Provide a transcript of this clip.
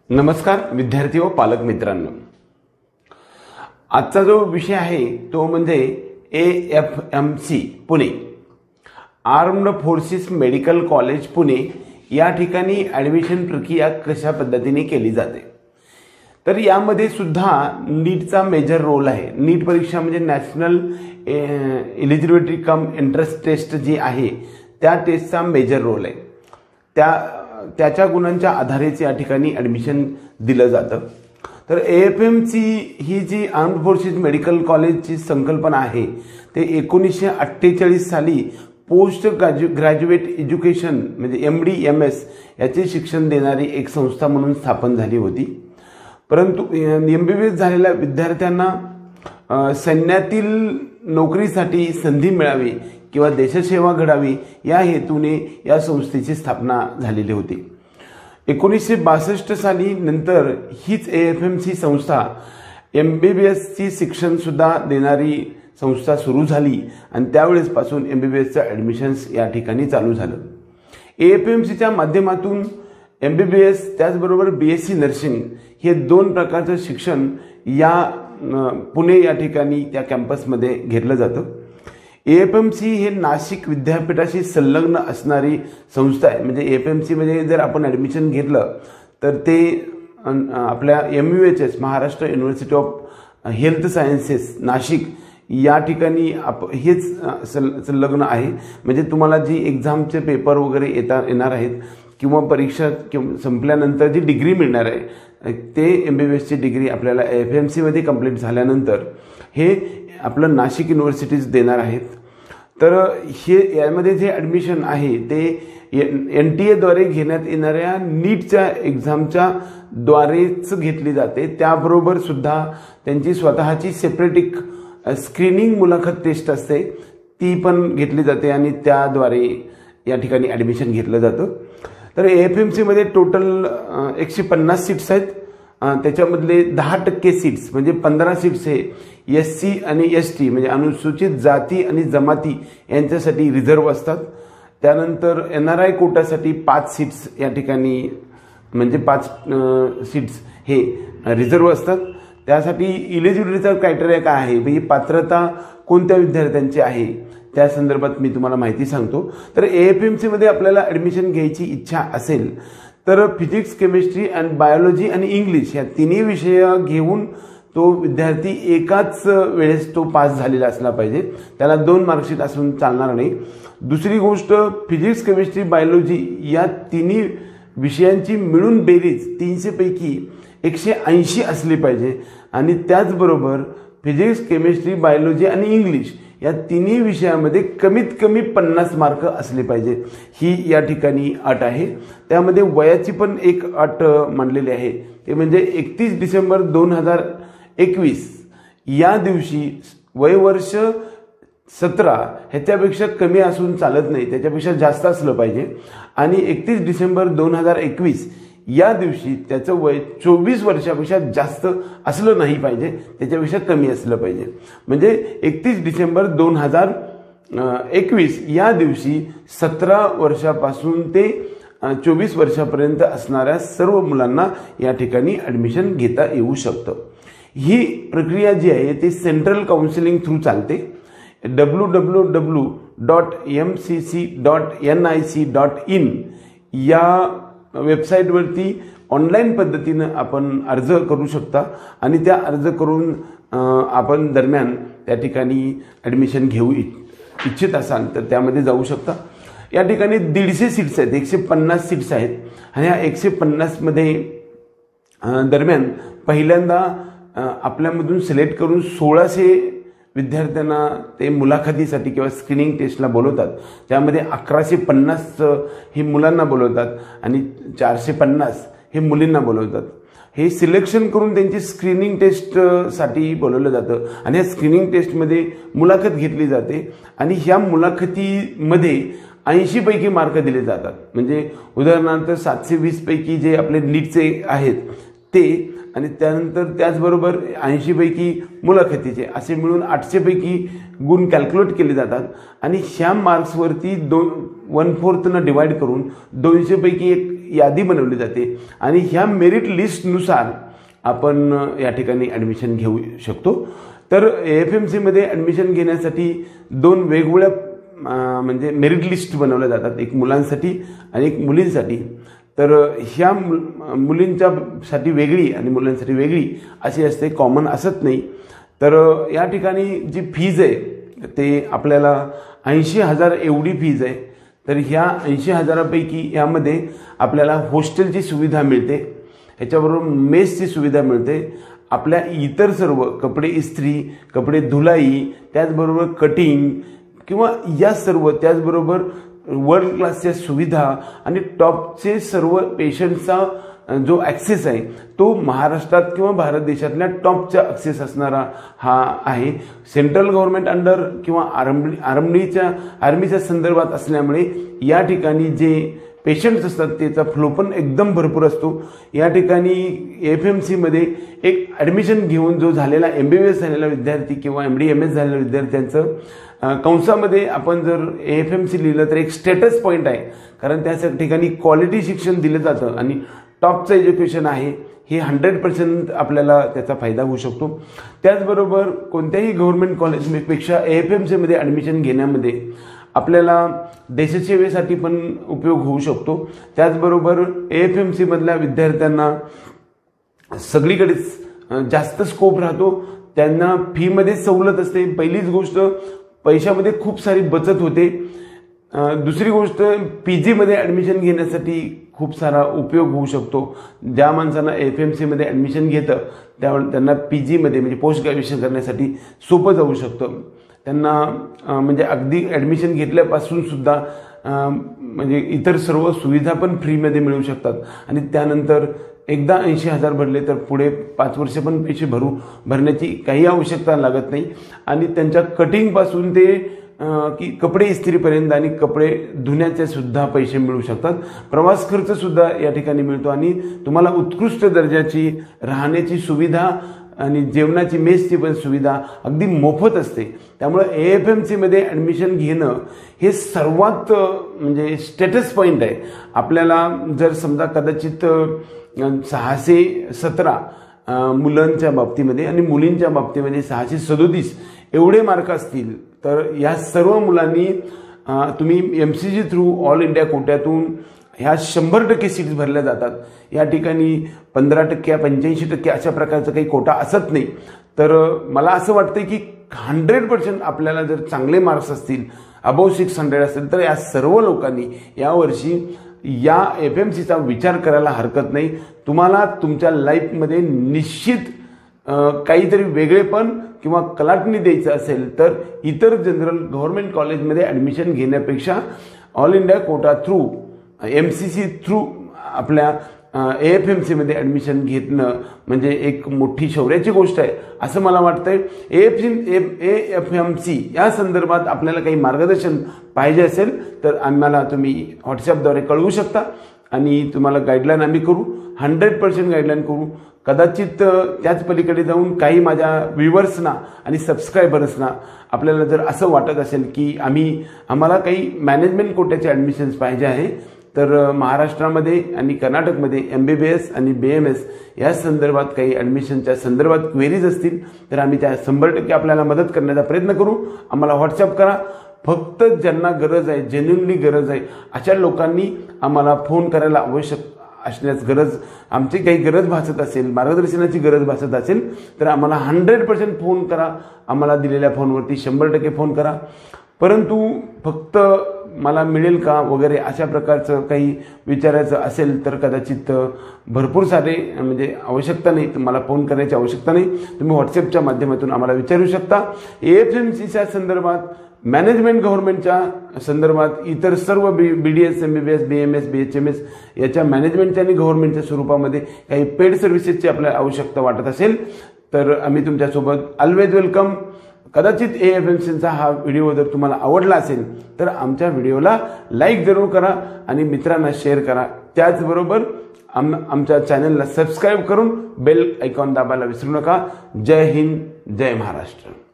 नमस्कार विद्यार्थी व पालक मित्रांनो, आजचा जो विषय आहे तो म्हणजे AFMC Pune armed forces medical college Pune या ठिकाणी ॲडमिशन प्रक्रिया कशा पद्धतीने केली जाते। तर यामध्ये सुद्धा नीटचा मेजर रोल आहे। नीट परीक्षा म्हणजे national eligibility cum entrance test जी आहे त्या टेस्टचा मेजर रोल आहे। त्याच्या गुणांच्या आधारेच या ठिकाणी ॲडमिशन दिलं जातं। तर AFMC ही जी आर्म्ड फोर्सेस मेडिकल कॉलेजची संकल्पना आहे ते 1948 साली पोस्ट ग्रॅज्युएट एज्युकेशन म्हणजे MD-MS याचे शिक्षण देणारी एक संस्था म्हणून स्थापन झाली होती। परंतु MBBS झालेल्या विद्यार्थ्यांना सैन्यातील नोकरीसाठी संधी मिळावी किंवा देशसेवा घडावी या हेतूने या संस्थेची स्थापना झालेली होती। 1962 साली नंतर हीच AFMC संस्था MBBS ची शिक्षण सुद्धा देणारी संस्था सुरू झाली आणि त्यावेळेसपासून MBBS चं ॲडमिशन्स या ठिकाणी चालू झालं। AFMC च्या माध्यमातून MBBS त्याचबरोबर BSc नर्सिंग हे दोन प्रकारचं शिक्षण या पुणे या ठिकाणी त्या कॅम्पसमध्ये घेतलं जातं। AFMC हे नाशिक विद्यापीठाशी संलग्न असणारी संस्था आहे। म्हणजे AFMC मध्ये जर आपण ॲडमिशन घेतलं तर ते आपल्या MUHS Maharashtra university of health sciences Nashik या ठिकाणी हेच संलग्न आहे। म्हणजे तुम्हाला जी एक्झामचे पेपर वगैरे येणार आहेत किंवा परीक्षा संपल्यानंतर जी डिग्री मिळणार आहे ते MBBS ची डिग्री आपल्याला AFMC मध्ये कंप्लीट झाल्यानंतर हे आपलं नाशिक युनिव्हर्सिटीज देणार आहेत। तर हे यामध्ये जे ॲडमिशन आहे ते NTA द्वारे घेण्यात येणाऱ्या नीटच्या एक्झामच्या द्वारेच घेतली जाते। त्याबरोबर सुद्धा त्यांची स्वतःची सेपरेट एक स्क्रीनिंग मुलाखत टेस्ट असते ती पण घेतली जाते आणि त्याद्वारे या ठिकाणी ॲडमिशन घेतलं जातं। तर AFMC मध्ये टोटल 150 सीट्स आहेत। त्याच्यामधले 10% सीट्स म्हणजे 15 सीट्स हे SC आणि ST म्हणजे अनुसूचित जाती आणि जमाती यांच्यासाठी रिझर्व असतात। त्यानंतर NRI कोटासाठी 5 सीट्स या ठिकाणी म्हणजे 5 सीट्स हे रिझर्व असतात। त्यासाठी इलिजिबिलिटीचा क्रायटेरिया काय आहे म्हणजे पात्रता कोणत्या विद्यार्थ्यांची आहे त्या संदर्भात मी तुम्हाला माहिती सांगतो। तर AFMC मध्ये आपल्याला ॲडमिशन घ्यायची इच्छा असेल तर फिजिक्स, केमिस्ट्री आणि बायोलॉजी आणि इंग्लिश या तिन्ही विषय घेऊन तो विद्यार्थी एकाच वेळेस तो पास झालेला असला पाहिजे। त्याला 2 मार्कशीट असून चालणार नाही। दुसरी गोष्ट फिजिक्स, केमिस्ट्री, बायोलॉजी या तिन्ही विषयांची मिळून बेरीज 300 पैकी 180 असली पाहिजे आणि त्याचबरोबर फिजिक्स, केमिस्ट्री, बायोलॉजी आणि इंग्लिश या तिन्ही विषयामध्ये कमीत कमी 50 मार्क असले पाहिजे ही या ठिकाणी अट आहे। त्यामध्ये वयाची पण एक अट मांडलेली आहे ते म्हणजे 31 डिसेंबर 2021 या दिवशी वयवर्ष 17 ह्याच्यापेक्षा कमी असून चालत नाही, त्याच्यापेक्षा जास्त असलं पाहिजे आणि 31 डिसेंबर 2021 या दिवशी त्याचं वय 24 वर्षापेक्षा जास्त असलं नाही पाहिजे, त्याच्यापेक्षा कमी असलं पाहिजे। म्हणजे 31 डिसेंबर 2021 या दिवशी 17 वर्षापासून ते 24 वर्षापर्यंत असणाऱ्या सर्व मुलांना या ठिकाणी ॲडमिशन घेता येऊ शकतं। ही प्रक्रिया जी आहे ती सेंट्रल काउन्सिलिंग थ्रू चालते। www.mcc.nic.in या वेबसाईटवरती ऑनलाईन पद्धतीनं आपण अर्ज करू शकता आणि त्या अर्ज करून आपण दरम्यान त्या ठिकाणी ॲडमिशन घेऊ इच्छित असाल तर त्यामध्ये जाऊ शकता। या ठिकाणी 150 सीट्स आहेत, 150 सीट्स आहेत आणि या 150 मध्ये दरम्यान पहिल्यांदा आपल्यामधून सिलेक्ट करून 1600 विद्यार्थ्यांना ते मुलाखतीसाठी किंवा स्क्रीनिंग टेस्टला बोलवतात। त्यामध्ये 1150 हे मुलांना बोलवतात आणि 450 हे मुलींना बोलवतात। हे सिलेक्शन करून त्यांची स्क्रीनिंग टेस्टसाठी बोलवलं जातं आणि या स्क्रीनिंग टेस्टमध्ये मुलाखत घेतली जाते आणि ह्या मुलाखतीमध्ये 80 पैकी मार्क दिले जातात। म्हणजे उदाहरणार्थ 720 पैकी जे आपले नीटचे आहेत ते आणि त्यानंतर त्याचबरोबर 80 पैकी मुलाखतीचे असे मिळून 800 पैकी गुण कॅल्क्युलेट केले जातात आणि ह्या मार्क्सवरती 1/4 डिवाइड करून 200 पैकी यादी बनवली जाते आणि ह्या मेरिट लिस्टनुसार आपण या ठिकाणी ॲडमिशन घेऊ शकतो। तर AFMC मध्ये ॲडमिशन घेण्यासाठी 2 वेगवेगळ्या म्हणजे मेरिट लिस्ट बनवल्या जातात, एक मुलांसाठी आणि एक मुलींसाठी। तर ह्या मुलींच्यासाठी वेगळी आणि मुलांसाठी वेगळी अशी असते, कॉमन असत नाही। तर या ठिकाणी जी फीज आहे ते आपल्याला 80,000 एवढी फीज आहे। तर ह्या 80,000पैकी यामध्ये आपल्याला हॉस्टेलची सुविधा मिळते, ह्याच्याबरोबर मेसची सुविधा मिळते, आपल्या इतर सर्व कपडे इस्त्री, कपडे धुलाई, त्याचबरोबर कटिंग किंवा या सर्व, त्याचबरोबर वर्ल्ड क्लासच्या सुविधा आणि टॉपचे सर्व पेशंटचा जो ॲक्सेस आहे तो महाराष्ट्रात किंवा भारत देशातल्या टॉपचा ॲक्सेस असणारा हा आहे। सेंट्रल गव्हर्नमेंट अंडर किंवा आर्मीच्या संदर्भात असल्यामुळे या ठिकाणी जे पेशंट्स असतात त्याचा फ्लो पण एकदम भरपूर असतो। या ठिकाणी AFMC मध्ये एक ॲडमिशन घेऊन जो झालेला MBBS झालेला विद्यार्थी किंवा MD MS झालेल्या विद्यार्थ्यांचं कंसामध्ये आपण जर AFMC लिहिलं तर एक स्टेटस पॉईंट आहे, कारण त्या ठिकाणी क्वालिटी शिक्षण दिलं जातं आणि टॉपचं एज्युकेशन आहे, हे 100% आपल्याला त्याचा फायदा होऊ शकतो। त्याचबरोबर कोणत्याही गव्हर्नमेंट कॉलेजपेक्षा AFMC मध्ये ॲडमिशन घेण्यामध्ये आपल्याला देशसेवेसाठी पण उपयोग होऊ शकतो। त्याचबरोबर AFMC मधल्या विद्यार्थ्यांना सगळीकडेच जास्त स्कोप राहतो, त्यांना फीमध्ये सवलत असते। पहिलीच गोष्ट पैशामध्ये खूप सारी बचत होते, दुसरी गोष्ट PG मध्ये ॲडमिशन घेण्यासाठी खूप सारा उपयोग होऊ शकतो। ज्या माणसांना AFMC मध्ये ॲडमिशन घेतं त्यांना PG मध्ये म्हणजे पोस्ट ग्रॅज्युएशन करण्यासाठी सोपं जाऊ शकतं। त्यांना म्हणजे अगदी ॲडमिशन घेतल्यापासून सुद्धा म्हणजे इतर सर्व सुविधा पण फ्रीमध्ये मिळू शकतात आणि त्यानंतर एकदा 80,000 भरले तर पुढे 5 वर्ष पण पैसे भरण्याची काही आवश्यकता लागत नाही आणि त्यांच्या कटिंगपासून ते की कपडे इस्त्रीपर्यंत आणि कपडे धुण्याचे सुद्धा पैसे मिळू शकतात। प्रवास खर्च सुद्धा या ठिकाणी मिळतो आणि तुम्हाला उत्कृष्ट दर्जाची राहण्याची सुविधा आणि जेवणाची मेसची पण सुविधा अगदी मोफत असते। त्यामुळे AFMC मध्ये ॲडमिशन घेणं हे सर्वात म्हणजे स्टेटस पॉईंट आहे। आपल्याला जर समजा कदाचित 617 मुलांच्या बाबतीमध्ये आणि मुलींच्या बाबतीमध्ये 637 एवढे मार्क असतील तर या सर्व मुलांनी तुम्ही MCG थ्रू ऑल इंडिया कोट्यातून ह्या 100% सीट्स भरल्या जातात। या ठिकाणी 15% 85% अशा प्रकारचा काही कोटा असत नाही। तर मला असं वाटतं की 100% आपल्याला जर चांगले मार्क्स असतील, अबोव 600 असेल, तर या सर्व लोकांनी यावर्षी या AFMCचा विचार करायला हरकत नाही। तुम्हाला तुमच्या लाईफमध्ये निश्चित काहीतरी वेगळेपण किंवा कलाटणी द्यायचं असेल तर इतर जनरल गव्हर्नमेंट कॉलेजमध्ये ॲडमिशन घेण्यापेक्षा all India quota through MCC through आपल्या AFMC मध्ये ॲडमिशन घेणं म्हणजे एक मोठी शौर्याची गोष्ट आहे असं मला वाटतंय। AFMC या संदर्भात आपल्याला काही मार्गदर्शन पाहिजे असेल तर आम्हाला तुम्ही व्हॉट्सॲपद्वारे कळवू शकता आणि तुम्हाला गाईडलाईन आम्ही करू, 100% गाईडलाईन करू। कदाचित त्याच पलीकडे जाऊन काही माझ्या व्ह्युअर्सना आणि सबस्क्रायबर्सना आपल्याला जर असं वाटत असेल की आम्हाला काही मॅनेजमेंट कोट्याचे ॲडमिशन्स पाहिजे आहे तर महाराष्ट्रामध्ये आणि कर्नाटकमध्ये MBBS आणि BMS या संदर्भात काही ॲडमिशनच्या संदर्भात क्वेरीज असतील तर आम्ही त्या 100% आपल्याला मदत करण्याचा प्रयत्न करू। आम्हाला व्हॉट्सअप करा। फक्त ज्यांना गरज आहे, जेन्युइनली गरज आहे अशा लोकांनी आम्हाला फोन करायला आवश्यक असण्यास आमची काही गरज भासत असेल, मार्गदर्शनाची गरज भासत असेल तर आम्हाला 100% फोन करा। आम्हाला दिलेल्या फोनवरती 100% फोन करा। परंतु फक्त मला मिळेल का वगैरे अशा प्रकारचं काही विचारायचं असेल तर कदाचित भरपूर सारे म्हणजे आवश्यकता नाही, तुम्हाला फोन करायची आवश्यकता नाही, तुम्ही व्हॉट्सअपच्या माध्यमातून आम्हाला विचारू शकता। AFMCच्या संदर्भात, मॅनेजमेंट गव्हर्नमेंटच्या संदर्भात, इतर सर्व BDS MBBS BMS BHMS याच्या मॅनेजमेंटच्या आणि गव्हर्नमेंटच्या स्वरूपामध्ये काही पेड सर्व्हिसेसची आपल्याला आवश्यकता वाटत असेल तर आम्ही तुमच्यासोबत ऑलवेज वेलकम। कदाचित AFMCचा हा व्हिडिओ जर तुम्हाला आवडला असेल तर आमच्या व्हिडिओला लाईक जरूर करा आणि मित्रांना शेअर करा। त्याचबरोबर आमच्या चॅनलला सबस्क्राईब करून बेल आयकॉन दाबायला विसरू नका। जय हिंद, जय महाराष्ट्र।